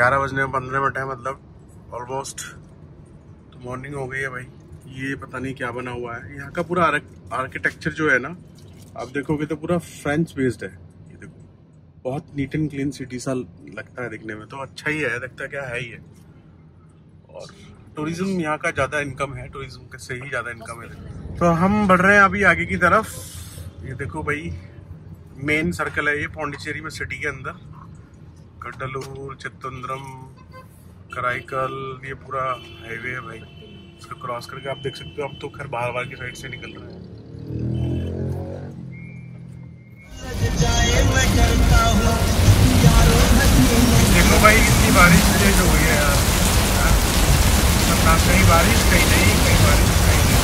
11 बजने में 15 मिनट है, मतलब ऑलमोस्ट तो मॉर्निंग हो गई है भाई। ये पता नहीं क्या बना हुआ है। यहाँ का पूरा आर्किटेक्चर जो है ना, आप देखोगे तो पूरा फ्रेंच बेस्ड है। ये देखो, बहुत नीट एंड क्लीन सिटी सा लगता है दिखने में, तो अच्छा ही है, लगता है क्या है ही है। और टूरिज्म यहाँ का ज़्यादा इनकम है, टूरिज्म से ही ज़्यादा इनकम है। तो हम बढ़ रहे हैं अभी आगे की तरफ। ये देखो भाई, मेन सर्कल है ये पौंडीचेरी में, सिटी के अंदर कड्डलूर, चित्तंद्रम, कराईकल, ये पूरा हाईवे है भाई। इसको क्रॉस करके आप देख सकते हो, अब तो खैर बाहर की साइड से निकल रहे हैं। देखो भाई, इतनी बारिश तेज हो गई है यार, कहीं बारिश कहीं नहीं, कहीं बारिश कहीं नहीं।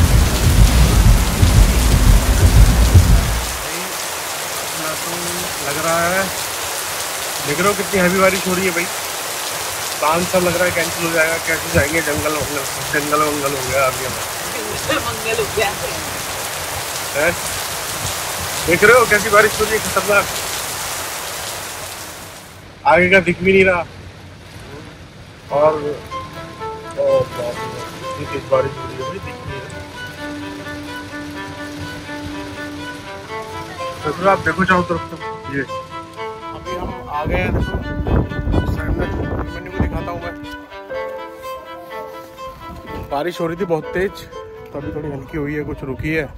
अपना तो लग रहा है, देख रहे हो कितनी हैवी बारिश हो रही है भाई। प्लान सब लग रहा है कैंसिल हो जाएगा, कैसे जाएंगे, जंगल वंगल हो गया अभी हमारा। देख रहे हो कैसी बारिश हो रही है, खतरनाक, आगे का दिख भी नहीं रहा। और तेज बारिश हो रही है भाई, दिख नहीं रहा। तो आप देखो चारों तरफ तो ये अभी हम आ गए हैं। देखो मेन्यू को दिखाता हूँ मैं। बारिश हो रही थी बहुत तेज, तो अभी थोड़ी हल्की हुई है, कुछ रुकी है।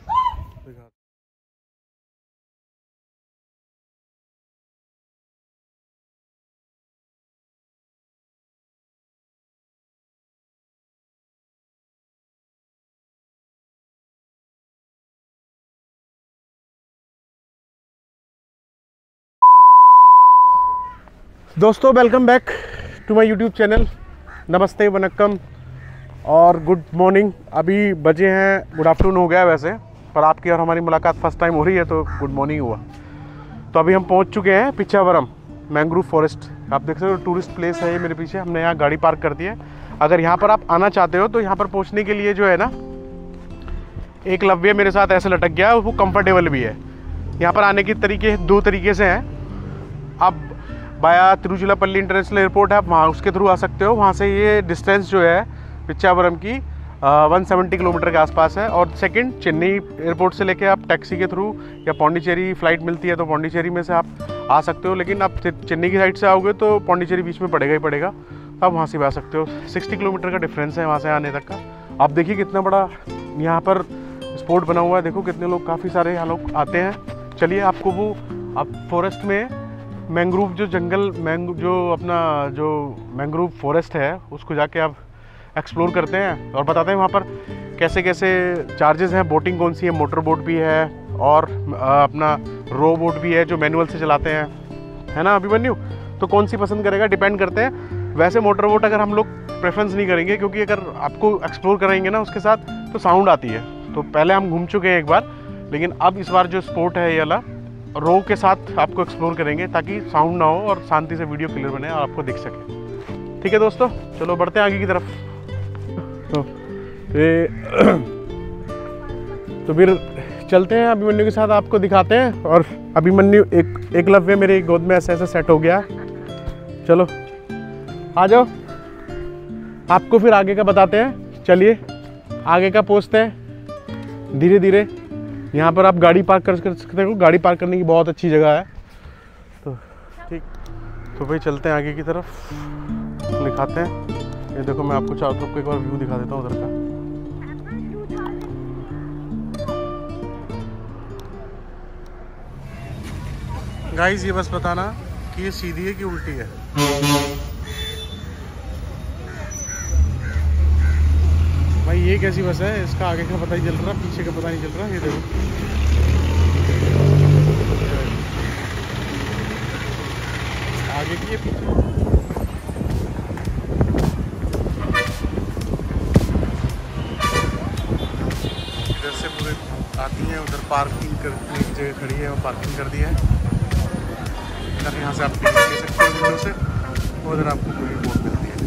दोस्तों welcome back to my YouTube channel. नमस्ते, वनक्कम और गुड मॉर्निंग। अभी बजे हैं, गुड आफ्टरनून हो गया है वैसे, पर आपकी और हमारी मुलाकात फर्स्ट टाइम हो रही है तो गुड मॉर्निंग हुआ। तो अभी हम पहुंच चुके हैं पिच्छावरम मैंग्रोव फॉरेस्ट। आप देख सकते हो टूरिस्ट प्लेस है ये मेरे पीछे, हमने यहाँ गाड़ी पार्क कर दी है। अगर यहाँ पर आप आना चाहते हो तो यहाँ पर पहुँचने के लिए जो है ना, एकलव्य मेरे साथ ऐसे लटक गया, वो कम्फर्टेबल भी है। यहाँ पर आने के तरीके 2 तरीके से हैं। आप बाया तिरुचिरापल्ली इंटरनेशनल एयरपोर्ट है, आप वहाँ उसके थ्रू आ सकते हो। वहाँ से ये डिस्टेंस जो है पिच्छावरम की 170 किलोमीटर के आसपास है। और सेकंड, चेन्नई एयरपोर्ट से लेके आप टैक्सी के थ्रू या पौंडीचेरी फ़्लाइट मिलती है तो पौंडीचेरी में से आप आ सकते हो। लेकिन आप चेन्नई की साइड से आओगे तो पौंडीचेरी बीच में पड़ेगा ही पड़ेगा, तो आप वहाँ से भी आ सकते हो। 60 किलोमीटर का डिफरेंस है वहाँ से आने तक का। आप देखिए कितना बड़ा यहाँ पर स्पॉट बना हुआ है, देखो कितने लोग, काफ़ी सारे यहाँ लोग आते हैं। चलिए आपको वो आप फॉरेस्ट में मैंग्रोव जो जंगल जो मैंग्रोव फॉरेस्ट है उसको जाके आप एक्सप्लोर करते हैं और बताते हैं वहाँ पर कैसे कैसे चार्जेस हैं। बोटिंग कौन सी है, मोटर बोट भी है और अपना रो बोट भी है जो मैनुअल से चलाते हैं, है ना अभिमन्यु? तो कौन सी पसंद करेगा डिपेंड करते हैं। वैसे मोटर बोट अगर हम लोग प्रेफरेंस नहीं करेंगे, क्योंकि अगर आपको एक्सप्लोर कराएंगे ना उसके साथ तो साउंड आती है। तो पहले हम घूम चुके हैं एक बार, लेकिन अब इस बार जो स्पॉट है ये वाला रो के साथ आपको एक्सप्लोर करेंगे ताकि साउंड ना हो और शांति से वीडियो क्लियर बने और आपको दिख सके। ठीक है दोस्तों, चलो बढ़ते हैं आगे की तरफ। तो फिर चलते हैं अभिमन्यु के साथ, आपको दिखाते हैं। और अभिमन्यु एकलव्य मेरे गोद में ऐसे ऐसे सेट हो गया। चलो आ जाओ, आपको फिर आगे का बताते हैं। चलिए आगे का पहुँचते हैं धीरे धीरे। यहाँ पर आप गाड़ी पार्क कर सकते हो, गाड़ी पार्क करने की बहुत अच्छी जगह है। तो ठीक, तो भाई चलते हैं आगे की तरफ, दिखाते हैं। ये देखो, मैं आपको चारों तरफ को एक बार व्यू दिखा देता हूँ उधर का। गाइस ये बस बताना कि ये सीधी है कि उल्टी है। भाई ये कैसी बस है, इसका आगे का पता नहीं चल रहा, पीछे का पता नहीं चल रहा। ये देखो आगे की है, पीछे। इधर से पूरे आती है, उधर पार्किंग करने की जगह खड़ी है, वो पार्किंग कर दी है। इधर यहाँ से आप टिकट ले सकते हो विंडो से, उधर आपको पूरी बोट मिलती है।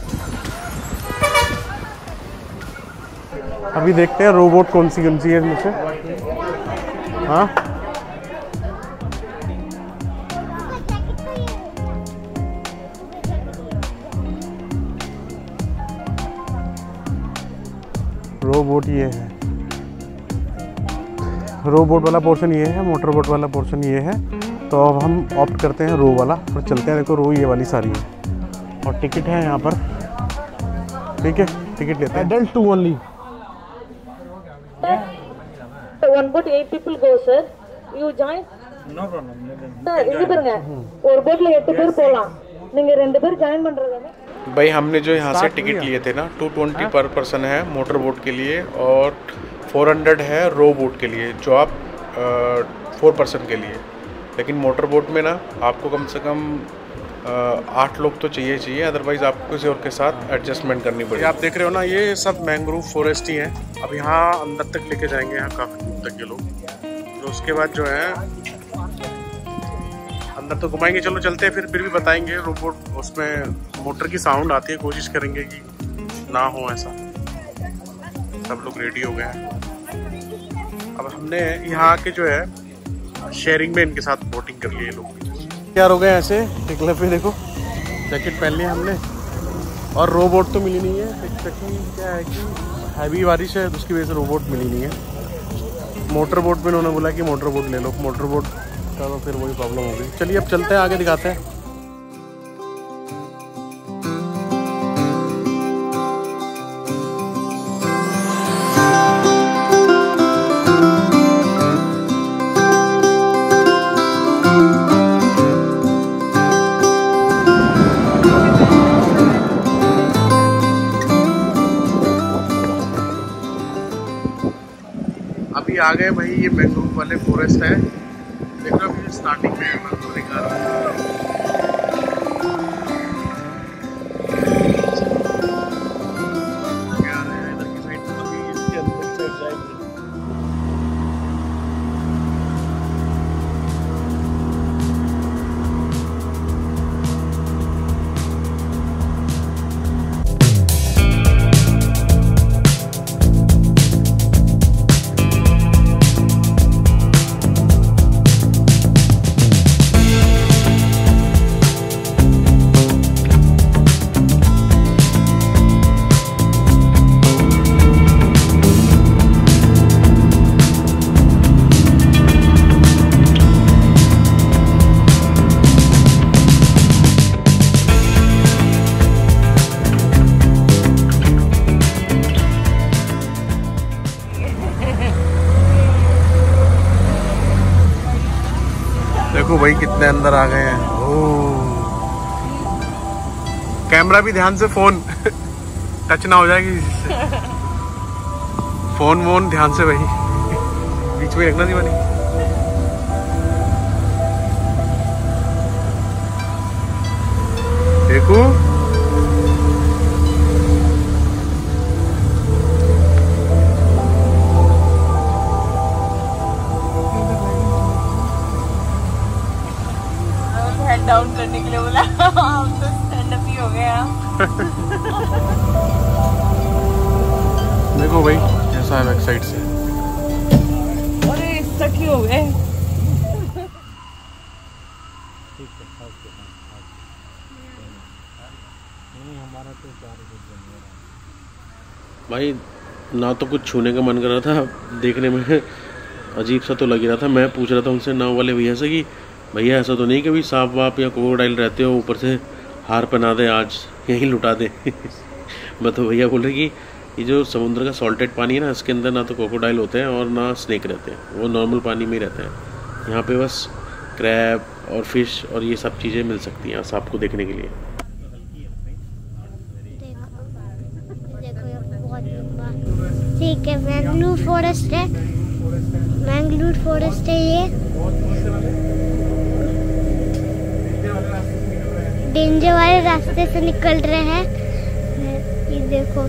अभी देखते हैं रोबोट कौन सी है इनमें से। हाँ रो बोट ये है, रो बोट वाला पोर्शन ये है, मोटर बोट वाला पोर्शन ये है। तो अब हम ऑप्ट करते हैं रो वाला और चलते हैं। देखो रो ये वाली सारी है और टिकट है यहाँ पर, ठीक है, टिकट लेते हैं। Adult 2 only. One boat 8 people go, sir. You join? No problem. Sir, இங்க பாருங்க, ஒரு போட்ல 8 பேர் போலாம். நீங்க 2 பேர் ஜாயின் பண்றதானே? भाई हमने जो यहाँ से टिकट लिए थे ना 220 पर पर्सन है मोटर बोट के लिए और 400 है रो बोट के लिए, जो आप 4 पर्सन के लिए। लेकिन मोटर बोट में ना आपको कम से कम 8 लोग तो चाहिए, अदरवाइज़ आपको किसी और के साथ एडजस्टमेंट करनी पड़ेगी। आप देख रहे हो ना, ये सब मैंग्रोव फॉरेस्ट ही है। अब यहाँ अंदर तक लेके जाएंगे, यहाँ काफ़ी दूर तक ये लोग। तो उसके बाद जो है अंदर तो घुमाएंगे। चलो चलते हैं, फिर भी बताएंगे। रोबोट उसमें मोटर की साउंड आती है, कोशिश करेंगे कि ना हो ऐसा। सब लोग रेडी हो गए हैं। अब हमने यहाँ आके जो है शेयरिंग में इनके साथ बोटिंग कर ली है लोग। तैयार हो गए ऐसे टिकले पे, देखो जैकेट पहन लिया हमने। और रोबोट तो मिली नहीं है, क्या है कि हैवी बारिश है, उसकी वजह से रोबोट मिली नहीं है। मोटर बोट में उन्होंने बोला कि मोटर बोट ले लो, मोटर बोट का तो फिर वही प्रॉब्लम हो गई। चलिए अब चलते हैं, आगे दिखाते हैं। अभी आ गए भाई, ये मैंग्रोव वाले फॉरेस्ट है। देखो अभी स्टार्टिंग में है, मैं आपको दिखा रहा हूँ। क्या है इधर की साइड तो अभी इसके अंदर की साइड जाएंगे। देखो भाई कितने अंदर आ गए हैं। कैमरा भी ध्यान से, फोन टच ना हो जाएगी इससे। फोन वोन ध्यान से भाई, बीच में रखना दीवानी। देखो डाउन करने के लिए बोला। हम तो स्टैंड अप ही हो गए। देखो भाई कैसा है बैक साइड से। अरे स्टक ही हो गए। भाई ना तो कुछ छूने का मन कर रहा था, देखने में अजीब सा तो लग रहा था। मैं पूछ रहा था उनसे नाव वाले भैया से कि भैया ऐसा तो नहीं कभी सांप वाप या क्रोकोडाइल रहते हो, ऊपर से हार पहना दे, आज यहीं लुटा दे। मैं तो भैया बोल रहे कि ये जो समुद्र का सॉल्टेड पानी है ना, इसके अंदर ना तो क्रोकोडाइल होते हैं और ना स्नेक रहते हैं, वो नॉर्मल पानी में ही रहते हैं। यहाँ पे बस क्रैब और फिश और ये सब चीज़ें मिल सकती हैं सांप को देखने के लिए। ठीक है, मैंग्रोव फॉरेस्ट है, मैंग्रोव फॉरेस्ट है। ये डेंजर वाले रास्ते से निकल रहे हैं। ये देखो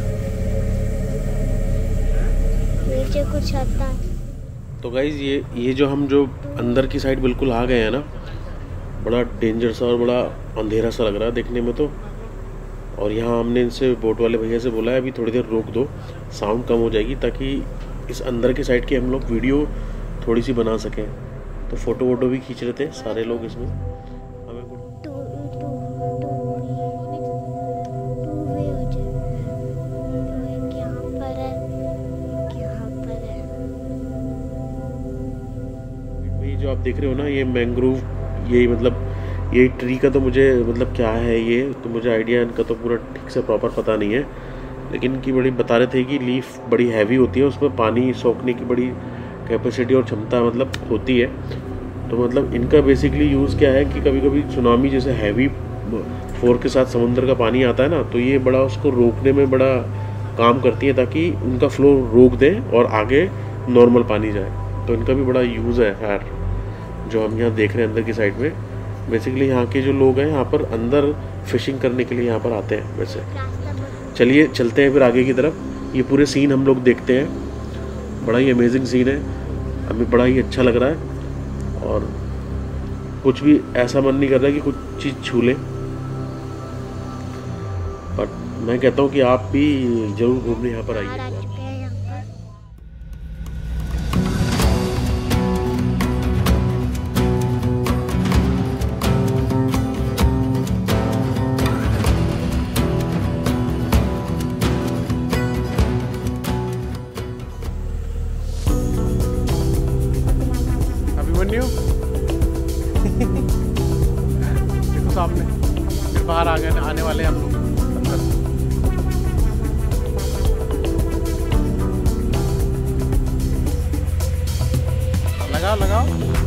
नीचे कुछ आता है। तो गाइज ये जो हम जो अंदर की साइड बिल्कुल आ गए हैं ना, बड़ा डेंजर सा और बड़ा अंधेरा सा लग रहा है देखने में तो। और यहाँ हमने इनसे बोट वाले भैया से बोला है अभी थोड़ी देर रोक दो, साउंड कम हो जाएगी, ताकि इस अंदर की साइड की हम लोग वीडियो थोड़ी सी बना सकें। तो फ़ोटो वोटो भी खींच रहे थे सारे लोग इसमें। हमें जो आप देख रहे हो ना, ये मैंग्रोव, यही मतलब ये ट्री का तो मुझे मतलब क्या है ये तो मुझे आइडिया इनका तो पूरा ठीक से प्रॉपर पता नहीं है, लेकिन इनकी बड़ी बता रहे थे कि लीफ बड़ी हैवी होती है, उसमें पानी सोखने की बड़ी कैपेसिटी और क्षमता मतलब होती है। तो मतलब इनका बेसिकली यूज़ क्या है कि कभी कभी सुनामी जैसे हैवी फोर के साथ समुद्र का पानी आता है ना, तो ये बड़ा उसको रोकने में बड़ा काम करती है ताकि उनका फ्लो रोक दें और आगे नॉर्मल पानी जाए। तो इनका भी बड़ा यूज़ है खैर, जो हम यहाँ देख रहे हैं अंदर की साइड में। बेसिकली यहाँ के जो लोग हैं यहाँ पर अंदर फिशिंग करने के लिए यहाँ पर आते हैं वैसे। चलिए चलते हैं फिर आगे की तरफ। ये पूरे सीन हम लोग देखते हैं, बड़ा ही अमेजिंग सीन है, हमें बड़ा ही अच्छा लग रहा है और कुछ भी ऐसा मन नहीं कर रहा कि कुछ चीज़ छू लें। बट मैं कहता हूँ कि आप भी ज़रूर घूमने यहाँ पर आइए। अभिमन्यु देखो सामने फिर बाहर आ गए, आने वाले हम लोग अंदर। लगाओ लगाओ।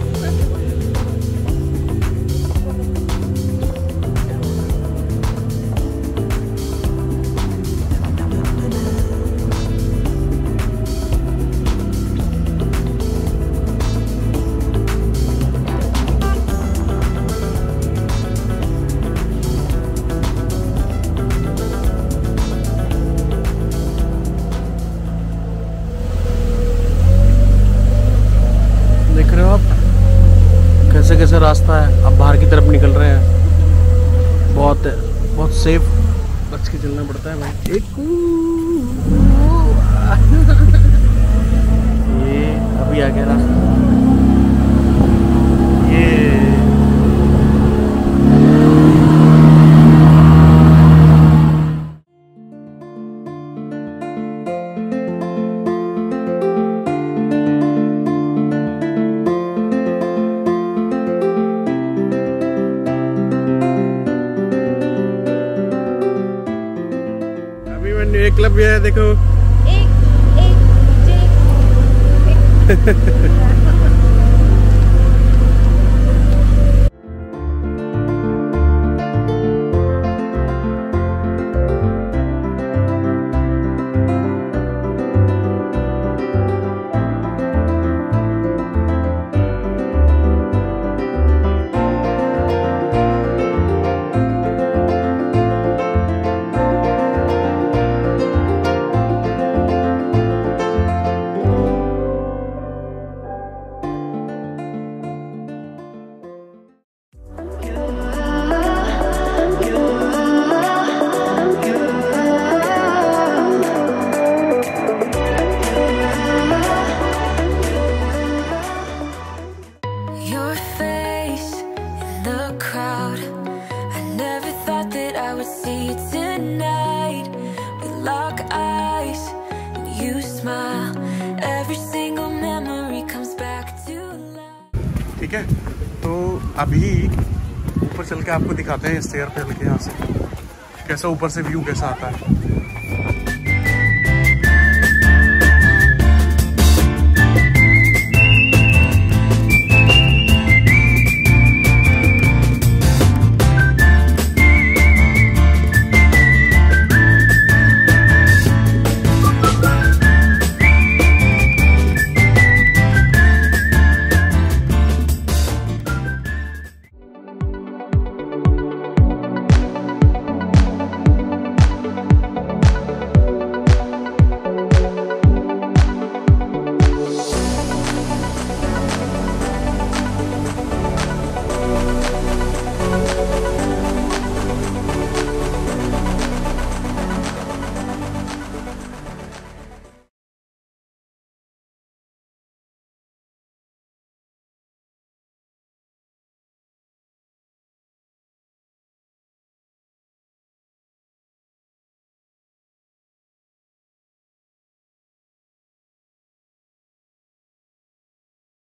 कैसे कैसे रास्ता है, अब बाहर की तरफ निकल रहे हैं। बहुत सेफ बच के चलना पड़ता है भाई। ये अभी आ गया रास्ता, ये एक क्लब है देखो। ठीक है, तो अभी ऊपर चल के आपको दिखाते हैं स्टेयर पे चल के यहाँ से कैसा ऊपर से व्यू कैसा आता है।